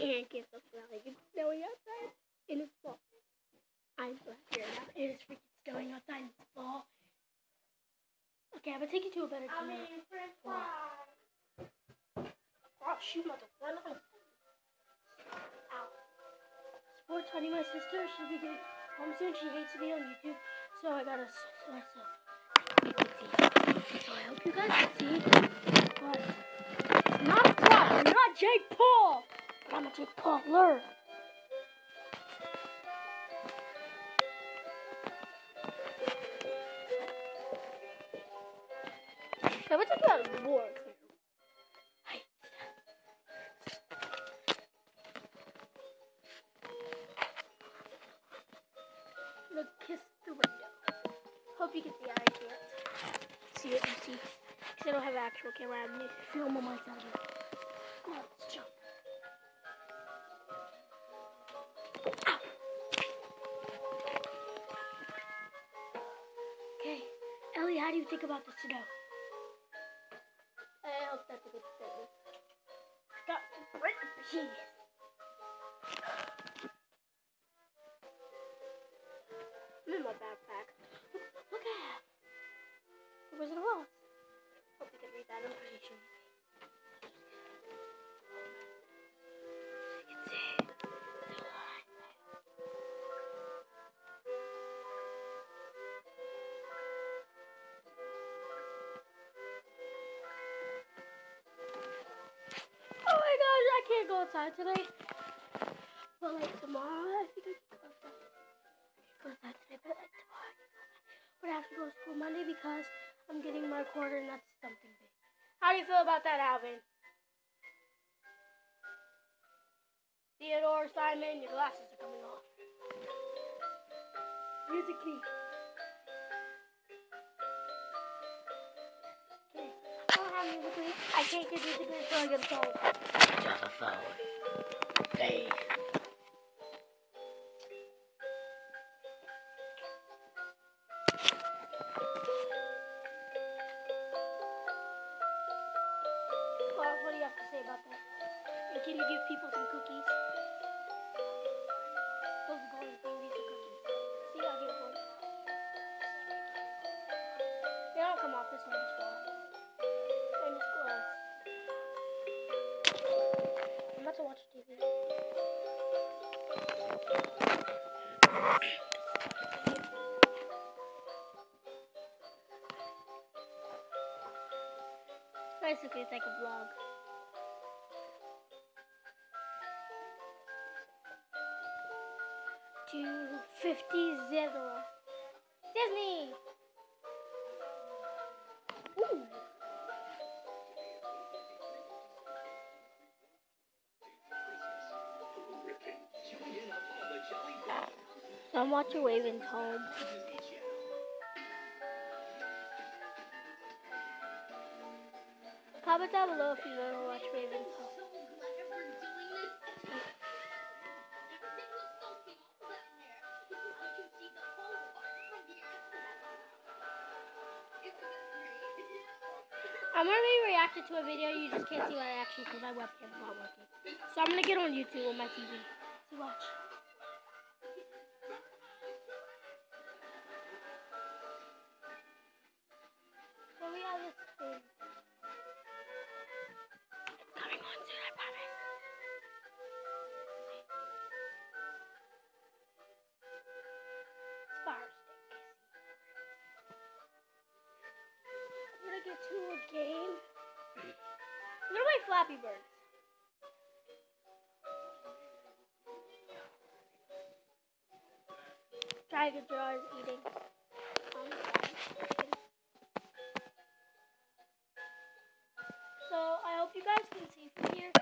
can't stop smiling. It's snowing outside and it's fall. I'm glad here now. It is freaking snowing outside and it's fall. Okay, I'm gonna take you to a better camera. Oh shoot, motherfucker. Ow. Sports Honey, my sister, she'll be getting home soon. She hates to be on YouTube. So I gotta so I hope you guys can see. But not Brock, I'm not Jake Paul. But I'm a Jake Pauler. So we're talking about war. Look, kiss the window. Hope you can see it. I can't see it. You see, because I don't have an actual camera. I need to film on my side. Come on, let's jump. Ow. Okay, Ellie, how do you think about the snow? I hope that's a good statement. Got to break the peas. I'm in my backpack. Look at that. The Wizard of Oz. Hope you can read that information. You can see the line. Oh my gosh, I can't go outside today. But like tomorrow, I think I can go outside. Go outside today, but like tomorrow, but I have to go to school Monday because I'm getting my quarter and that's something big. How do you feel about that, Alvin? Theodore, Simon, your glasses are coming off. Musically. Okay, I don't have musically. I can't get musically until I get a phone. Just a phone. Hey. What do you have to say about that? And can you give people some cookies? Those golden things, these are cookies. See, I'll give one. They don't come off this one as well. And it's close. I'm about to watch TV. Basically, it's like a vlog. $2.50 Disney. Ooh. So I'm watching Raven's Home. Comment down below if you've ever watched Raven's Home. I'm going to be reacting to a video. You just can't see my reaction because my webcam's not working. So I'm going to get on YouTube on my TV. So watch. So we have this thing. It's coming on soon, I promise. Fire stick. I'm gonna get to a game. I'm gonna play Flappy Birds. Tiger Jaw is eating. So I hope you guys can see from here.